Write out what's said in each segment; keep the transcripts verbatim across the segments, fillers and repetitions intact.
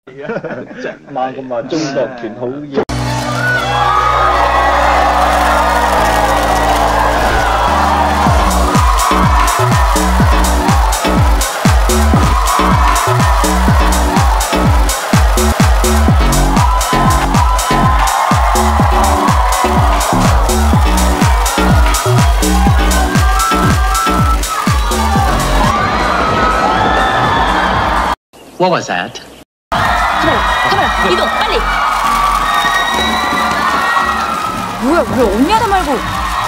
Mong cũng mà trung tộc truyền thụ gì. What was that? 카메라, 카메라, 이동, 빨리! 뭐야, 왜 언니하다 말고.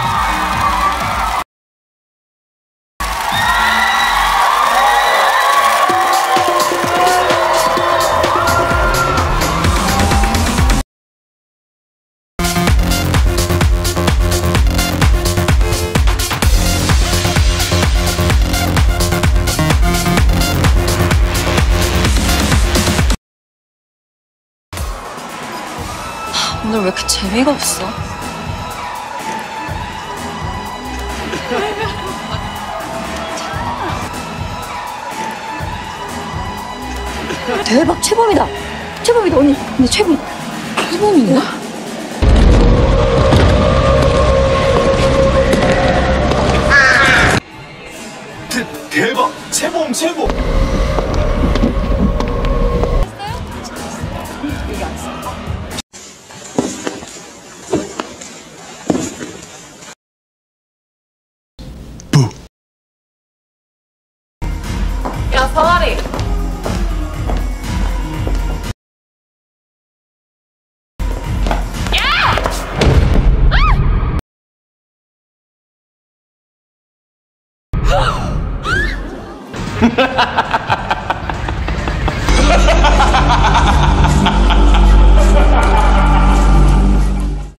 오늘 왜 이렇게 재미가 없어? 대박, 최범이다. 최범이다, 언니. 언니 최범. 최범인가? 대, 대박! 최범, 최범! 야, 사다리. 야!